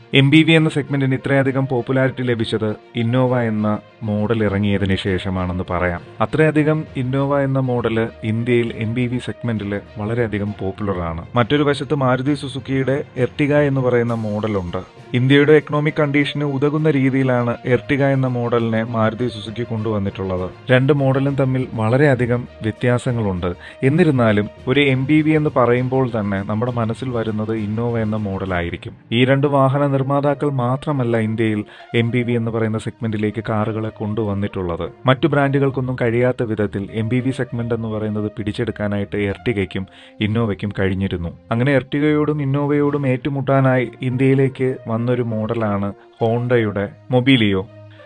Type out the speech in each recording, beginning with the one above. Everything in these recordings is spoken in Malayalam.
MPV എന്ന സെഗ്മെന്റിന് ഇത്രയധികം പോപ്പുലാരിറ്റി ലഭിച്ചത് ഇന്നോവ എന്ന മോഡൽ ഇറങ്ങിയതിനു ശേഷമാണെന്ന് പറയാം. അത്രയധികം ഇന്നോവ എന്ന മോഡല് ഇന്ത്യയിൽ MPV സെഗ്മെന്റിൽ വളരെയധികം പോപ്പുലറാണ്. മറ്റൊരു വശത്ത് മാരുതി സുസുക്കിയുടെ എർട്ടിഗ എന്ന് പറയുന്ന മോഡലുണ്ട്. ഇന്ത്യയുടെ എക്കണോമിക് കണ്ടീഷന് ഉതകുന്ന രീതിയിലാണ് എർട്ടിഗ എന്ന മോഡലിനെ മാരുതി സുസുക്കി കൊണ്ടുവന്നിട്ടുള്ളത്. രണ്ട് മോഡലും തമ്മിൽ വളരെയധികം വ്യത്യാസങ്ങളുണ്ട്. എന്നിരുന്നാലും ഒരു MPV എന്ന് പറയുമ്പോൾ തന്നെ നമ്മുടെ മനസ്സിൽ വരുന്നത് ഇന്നോവ എന്ന മോഡലായിരിക്കും. ഈ രണ്ട് വാഹന നിർമ്മാതാക്കൾ മാത്രമല്ല ഇന്ത്യയിൽ MPV എന്ന് പറയുന്ന സെഗ്മെന്റിലേക്ക് കാറുകളെ കൊണ്ടുവന്നിട്ടുള്ളത്. മറ്റു ബ്രാൻഡുകൾക്കൊന്നും കഴിയാത്ത വിധത്തിൽ MPV സെഗ്മെന്റ് എന്ന് പറയുന്നത് പിടിച്ചെടുക്കാനായിട്ട് എർട്ടിഗയ്ക്കും ഇന്നോവയ്ക്കും കഴിഞ്ഞിരുന്നു. അങ്ങനെ എർട്ടിഗയോടും ഇന്നോവയോടും ഏറ്റുമുട്ടാനായി ഇന്ത്യയിലേക്ക് വന്നൊരു മോഡലാണ് ഹോണ്ടയുടെ മൊബീലിയോ.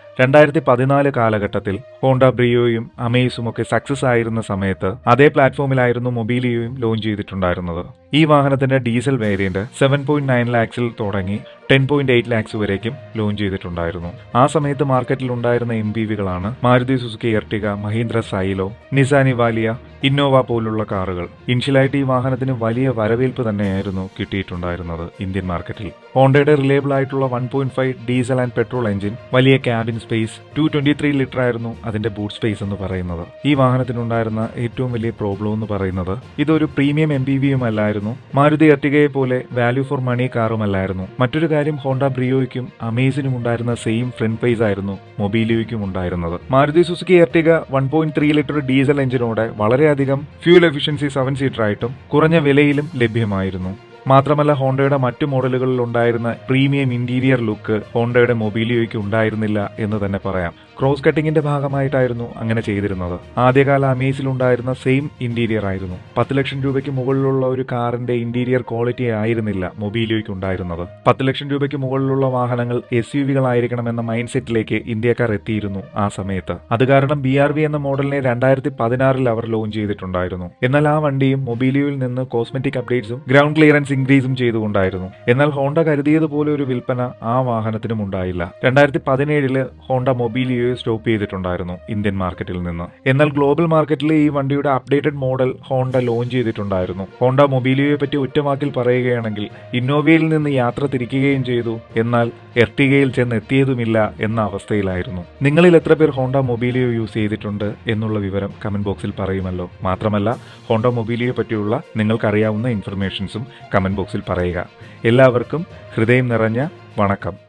2014 കാലഘട്ടത്തിൽ ഹോണ്ട ബ്രിയോയും അമേസും ഒക്കെ സക്സസ് ആയിരുന്ന സമയത്ത് അതേ പ്ലാറ്റ്ഫോമിലായിരുന്നു മൊബീലിയോയും ലോഞ്ച് ചെയ്തിട്ടുണ്ടായിരുന്നത്. ഈ വാഹനത്തിന്റെ ഡീസൽ വേരിയന്റ് 7.9 ലാക്സിൽ തുടങ്ങി 10.8 ലാക്സ് വരേക്കും ലോഞ്ച് ചെയ്തിട്ടുണ്ടായിരുന്നു. ആ സമയത്ത് മാർക്കറ്റിൽ ഉണ്ടായിരുന്ന MPVകളാണ് Maruti Suzuki Ertiga, Mahindra Xylo, Nissan Evalia, Innova പോലുള്ള കാറുകൾ. ഇനിഷ്യലായിട്ട് ഈ വാഹനത്തിന് വലിയ വരവേൽപ്പ് തന്നെയായിരുന്നു കിട്ടിയിട്ടുണ്ടായിരുന്നത് ഇന്ത്യൻ മാർക്കറ്റിൽ. ഹോണ്ടയുടെ റിലയബിൾ ആയിട്ടുള്ള 1.5 ഡീസൽ ആൻഡ് പെട്രോൾ എഞ്ചിൻ, വലിയ ക്യാബിൻ സ്പേസ്, 223 ലിറ്റർ ആയിരുന്നു അതിന്റെ ബൂട്ട് സ്പേസ് എന്ന് പറയുന്നത്. ഈ വാഹനത്തിനുണ്ടായിരുന്ന ഏറ്റവും വലിയ പ്രോബ്ലം എന്ന് പറയുന്നത് ഇതൊരു പ്രീമിയം MPVയും അല്ലായിരുന്നു. മാരുതി എർട്ടിഗയെ പോലെ വാല്യൂ ഫോർ മണി കാറുമല്ലായിരുന്നു. മറ്റൊരു കാര്യം, ഹോണ്ട ബ്രിയോയ്ക്കും അമേസിനും ഉണ്ടായിരുന്ന സെയിം ഫ്രണ്ട് പേസ് ആയിരുന്നു മൊബീലിയോയ്ക്കും ഉണ്ടായിരുന്നത്. Maruti Suzuki Ertiga 1.3 litre diesel എഞ്ചിനോടെ വളരെയധികം ഫ്യൂൽ എഫിഷ്യൻസി 7 സീറ്റർ ആയിട്ടും കുറഞ്ഞ വിലയിലും ലഭ്യമായിരുന്നു. മാത്രമല്ല ഹോണ്ടയുടെ മറ്റു മോഡലുകളിൽ ഉണ്ടായിരുന്ന പ്രീമിയം ഇന്റീരിയർ ലുക്ക് ഹോണ്ടയുടെ മൊബീലിയോയ്ക്ക് ഉണ്ടായിരുന്നില്ല എന്ന് തന്നെ പറയാം. ക്രോസ് കട്ടിങ്ങിന്റെ ഭാഗമായിട്ടായിരുന്നു അങ്ങനെ ചെയ്തിരുന്നത്. ആദ്യകാല അമേസിലുണ്ടായിരുന്ന സെയിം ഇന്റീരിയർ ആയിരുന്നു. 10 ലക്ഷം രൂപയ്ക്ക് മുകളിലുള്ള ഒരു കാറിന്റെ ഇന്റീരിയർ ക്വാളിറ്റി ആയിരുന്നില്ല മൊബീലിയോയ്ക്ക് ഉണ്ടായിരുന്നത്. 10 ലക്ഷം രൂപയ്ക്ക് മുകളിലുള്ള വാഹനങ്ങൾ SUVകളായിരിക്കണമെന്ന മൈൻഡ് സെറ്റിലേക്ക് ഇന്ത്യക്കാർ എത്തിയിരുന്നു ആ സമയത്ത്. അത് കാരണം BRV എന്ന മോഡലിനെ 2016 അവർ ലോഞ്ച് ചെയ്തിട്ടുണ്ടായിരുന്നു. എന്നാൽ ആ വണ്ടിയും മൊബീലിയോയിൽ നിന്ന് കോസ്മെറ്റിക് അപ്ഡേറ്റ്സും ഗ്രൗണ്ട് ക്ലിയറൻസ് ഇൻക്രീസും ചെയ്തുകൊണ്ടായിരുന്നു. എന്നാൽ ഹോണ്ട കരുതിയതുപോലെ ഒരു വിൽപ്പന ആ വാഹനത്തിനും ഉണ്ടായില്ല. 2017 ഹോണ്ട മൊബീലിയോ സ്റ്റോപ്പ് ചെയ്തിട്ടുണ്ടായിരുന്നു ഇന്ത്യൻ മാർക്കറ്റിൽ നിന്ന്. എന്നാൽ ഗ്ലോബൽ മാർക്കറ്റിൽ ഈ വണ്ടിയുടെ അപ്ഡേറ്റഡ് മോഡൽ ഹോണ്ട ലോഞ്ച് ചെയ്തിട്ടുണ്ടായിരുന്നു. ഹോണ്ട മൊബീലിയോയെ പറ്റി ഒറ്റവാക്കിൽ പറയുകയാണെങ്കിൽ ഇന്നോവയിൽ നിന്ന് യാത്ര തിരിക്കുകയും ചെയ്തു, എന്നാൽ എർട്ടിഗയിൽ ചെന്ന് എത്തിയതുമില്ല എന്ന അവസ്ഥയിലായിരുന്നു. നിങ്ങളിൽ എത്ര പേർ ഹോണ്ട മൊബീലിയോ യൂസ് ചെയ്തിട്ടുണ്ട് എന്നുള്ള വിവരം കമന്റ് ബോക്സിൽ പറയുമല്ലോ. മാത്രമല്ല ഹോണ്ട മൊബീലിയോയെ പറ്റിയുള്ള നിങ്ങൾക്കറിയാവുന്ന ഇൻഫർമേഷൻസും കമന്റ് ബോക്സിൽ പറയുക. എല്ലാവർക്കും ഹൃദയം നിറഞ്ഞ വണക്കം.